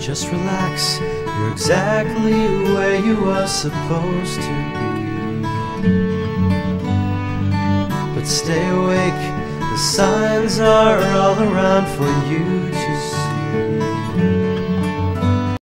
just relax. You're exactly where you are supposed to be. But stay awake, the signs are all around for you to see.